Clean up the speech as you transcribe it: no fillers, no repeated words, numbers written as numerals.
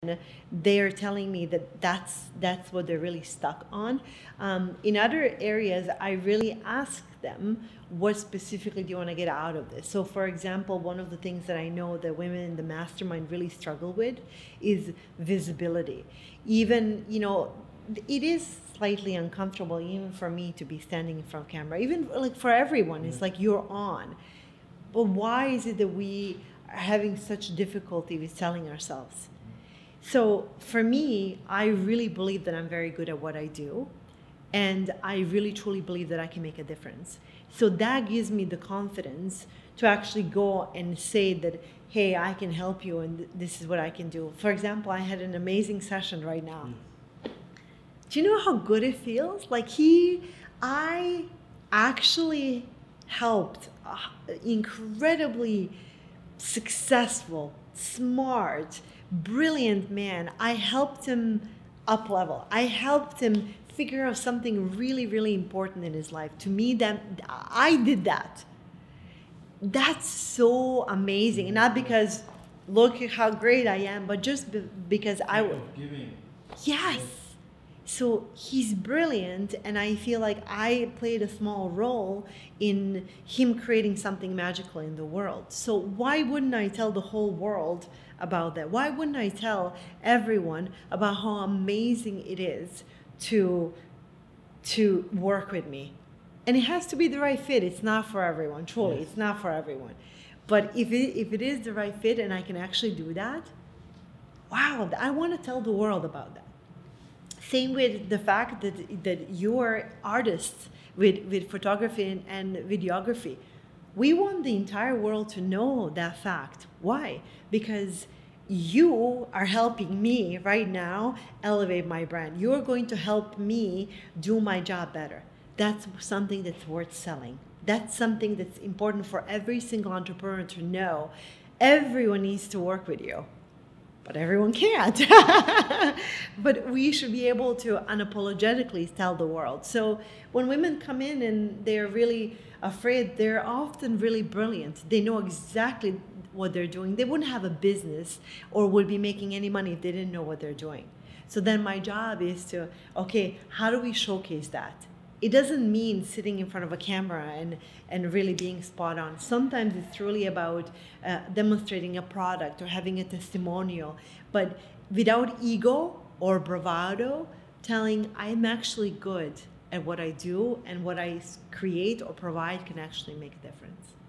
they are telling me that that's what they're really stuck on. In other areas, I really ask them, what specifically do you want to get out of this? So for example, one of the things that I know that women in the mastermind really struggle with is visibility. Even, you know, it is slightly uncomfortable even for me to be standing in front of camera, even like for everyone. It's like you're on. But why is it that we are having such difficulty with selling ourselves? So for me, I really believe that I'm very good at what I do. And I really truly believe that I can make a difference. So that gives me the confidence to actually go and say that, hey, I can help you and this is what I can do. For example, I had an amazing session right now. Do you know how good it feels? Like I actually helped incredibly successful, smart, brilliant man. I helped him up level. I helped him figure out something really, really important in his life. To me, that I did that. That's so amazing. And not because look at how great I am, but just because I was giving. Yes. So he's brilliant, and I feel like I played a small role in him creating something magical in the world. So why wouldn't I tell the whole world about that? Why wouldn't I tell everyone about how amazing it is to work with me? And it has to be the right fit. It's not for everyone, truly. Yes. It's not for everyone. But if it is the right fit and I can actually do that, wow, I want to tell the world about that. Same with the fact that you're artists with photography and videography. We want the entire world to know that fact. Why? Because you are helping me right now elevate my brand. You're going to help me do my job better. That's something that's worth selling. That's something that's important for every single entrepreneur to know. Everyone needs to work with you, but everyone can't. But we should be able to unapologetically tell the world. So when women come in and they're really afraid, they're often really brilliant. They know exactly what they're doing. They wouldn't have a business or would be making any money if they didn't know what they're doing. So then my job is to, okay, how do we showcase that? It doesn't mean sitting in front of a camera and really being spot on. Sometimes it's really about demonstrating a product or having a testimonial, but without ego or bravado, telling I'm actually good at what I do and what I create or provide can actually make a difference.